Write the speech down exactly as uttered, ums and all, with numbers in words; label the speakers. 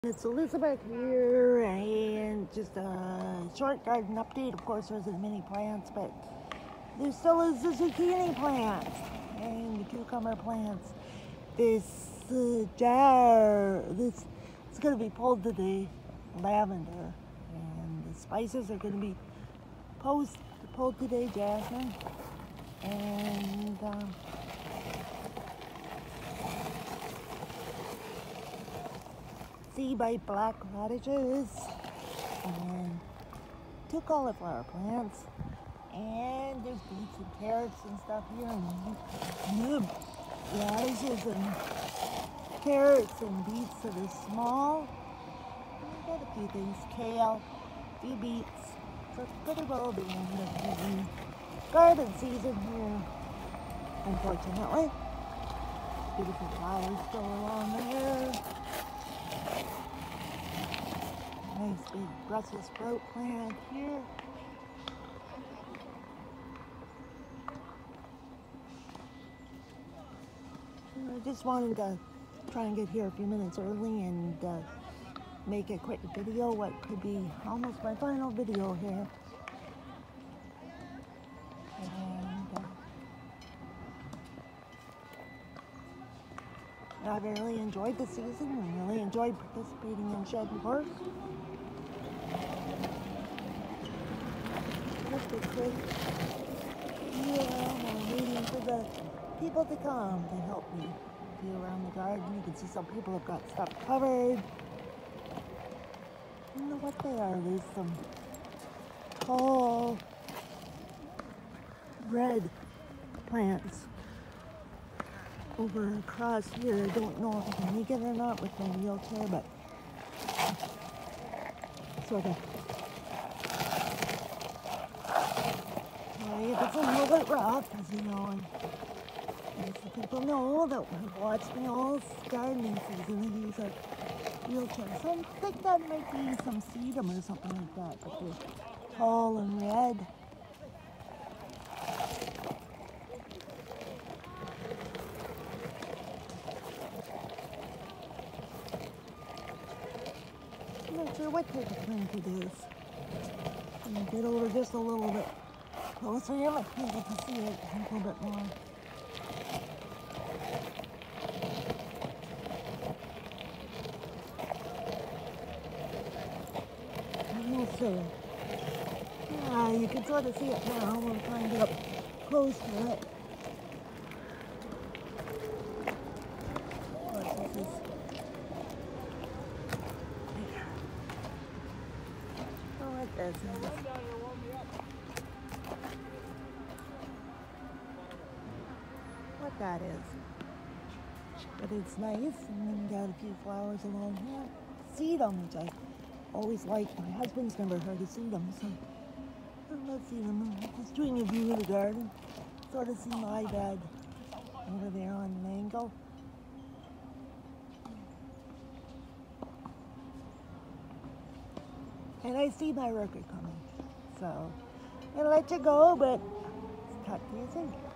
Speaker 1: It's Elizabeth here, and just a short garden update. Of course, there's the mini plants, but there still is the zucchini plant and the cucumber plants. This uh, jar, this it's going to be pulled today, lavender, and the spices are going to be post, pulled today, jasmine, and um, sea bite black radishes, and two cauliflower plants, and there's beets and carrots and stuff here, and new radishes and carrots and beets that are small. I've got a few things, kale, a few beets. So it's pretty well the end of the garden season here, unfortunately. Beautiful flowers still along there. Nice big Brussels sprout plant here. I just wanted to try and get here a few minutes early and uh, make a quick video, what could be almost my final video here. And uh, I've really enjoyed the season and really enjoyed participating in shed work. Yeah, I'm waiting for the people to come to help me do around the garden. You can see some people have got stuff covered. I don't know what they are. There's some tall red plants over across here. I don't know if I can make it or not with my wheelchair, but sort of. It's a little bit rough, as you know, and as the people know that have watched me all gardening season, they use a wheelchair. So I think that might be some sedum or something like that, but they're tall and red. I'm not sure what type of plant it is. I'm going to get over just a little bit closer. You might be able to see it a little bit more. We'll see. Yeah, you can sort of see it now. We'll try and get up close to it. Of course, this is oh, what this is. What that is. But it's nice, and then got a few flowers along here. Sedum, which I always liked. My husband's never heard of sedum, so I love sedum. I'm just doing a view of the garden. Sort of see my bed over there on an angle. And I see my worker coming. So I'll let you go, but talk to you soon.